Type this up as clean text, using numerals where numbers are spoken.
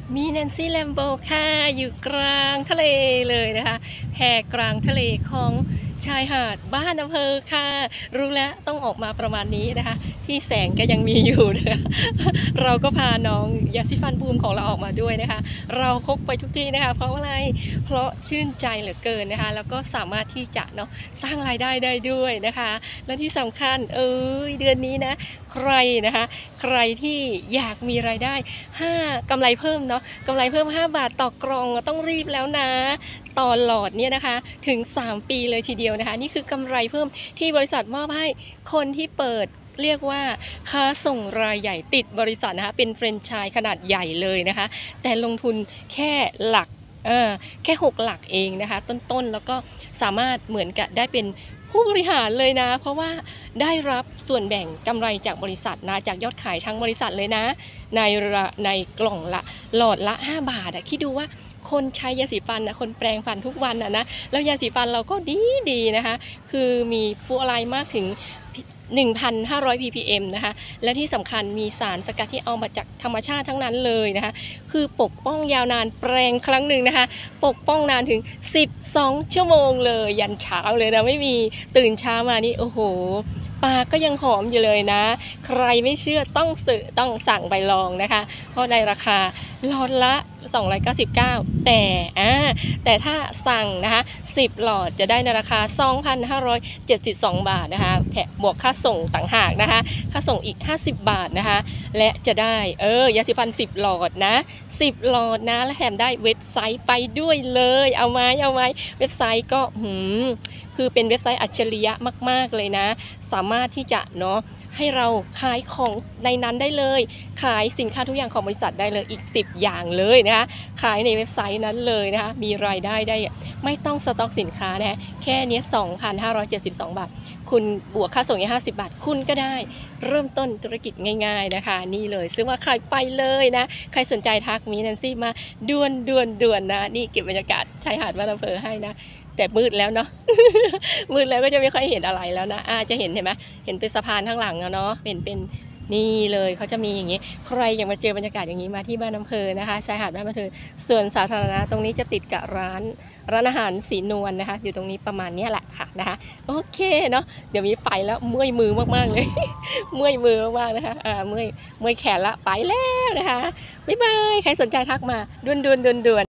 มีแนนซี่แลมโบค่ะอยู่กลางทะเลเลยนะคะแพกลางทะเลของชายหาดบ้านอำเภอค่ะรู้แล้วต้องออกมาประมาณนี้นะคะที่แสงก็ยังมีอยู่นะคะเราก็พาน้องยาซิฟันบูมของเราออกมาด้วยนะคะเราพกไปทุกที่นะคะเพราะอะไรเพราะชื่นใจเหลือเกินนะคะแล้วก็สามารถที่จะเนาะสร้างรายได้ได้ด้วยนะคะและที่สำคัญเดือนนี้นะใครนะคะใครที่อยากมีรายได้5กำไรเพิ่มเนาะกำไรเพิ่ม5 บาทต่อกล่องต้องรีบแล้วนะต่อหลอดเนี่ยนะคะถึง3 ปีเลยทีเดียวนะคะนี่คือกำไรเพิ่มที่บริษัทมอบให้คนที่เปิดเรียกว่าค้าส่งรายใหญ่ติดบริษัทนะคะเป็นแฟรนไชส์ขนาดใหญ่เลยนะคะแต่ลงทุนแค่หลักแค่6หลักเองนะคะต้นๆแล้วก็สามารถเหมือนกับได้เป็นผู้บริหารเลยนะเพราะว่าได้รับส่วนแบ่งกำไรจากบริษัทนะจากยอดขายทั้งบริษัทเลยนะในกล่องละหลอดละ5 บาทคิดดูว่าคนใช้ยาสีฟันนะคนแปรงฟันทุกวันนะแล้วยาสีฟันเราก็ดีนะคะคือมีฟลูออไรด์มากถึง1,500 ppm นะคะและที่สำคัญมีสารสกัดที่เอามาจากธรรมชาติทั้งนั้นเลยนะคะคือปกป้องยาวนานแปรงครั้งหนึ่งนะคะปกป้องนานถึง12 ชั่วโมงเลยยันเช้าเลยนะไม่มีตื่นเช้ามานี่โอ้โหปากก็ยังหอมอยู่เลยนะใครไม่เชื่อต้องสั่งไปลองนะคะเพราะในราคาหลอดละ299แต่ถ้าสั่งนะคะ10หลอดจะได้ในราคา2,572 บาทนะคะแถมบวกค่าส่งต่างหากนะคะค่าส่งอีก50 บาทนะคะและจะได้ยาสีฟัน10หลอดนะ10หลอดนะและแถมได้เว็บไซต์ไปด้วยเลยเอาไหมเว็บไซต์ก็คือเป็นเว็บไซต์อัจฉริยะมากๆเลยนะสามารถที่จะเนาะให้เราขายของในนั้นได้เลยขายสินค้าทุกอย่างของบริษัทได้เลยอีก10อย่างเลยนะคะขายในเว็บไซต์นั้นเลยนะคะมีรายได้ได้ไม่ต้องสต็อกสินค้านะแค่นี้2,572 บาทคุณบวกค่าส่งอีก50 บาทคุณก็ได้เริ่มต้นธุรกิจง่ายๆนะคะนี่เลยซึ่งว่าใครไปเลยนะใครสนใจทักมีแนนซี่มาด่วนนะนี่เก็บบรรยากาศชายหาดบ้านอำเภอให้นะแต่มืดแล้วเนาะ มืดแล้วก็จะไม่ค่อยเห็นอะไรแล้วนะจะเห็นไหมเห็นเป็นสะพานข้างหลังเนาะเป็นนี่เลยเขาจะมีอย่างนี้ใครอยากมาเจอบรรยากาศอย่างนี้มาที่บ้านอำเภอนะคะชายหาดบ้านอำเภอส่วนสาธารณะตรงนี้จะติดกับร้านอาหารสีนวลนะคะอยู่ตรงนี้ประมาณนี้แหละค่ะนะคะโอเคเนาะเดี๋ยวมีไปแล้วเมื่อยมือมากๆเลย เมื่อยมือมากๆนะคะเมื่อยแขนละไปแล้วนะคะบ๊ายบายใครสนใจทักมาด่วน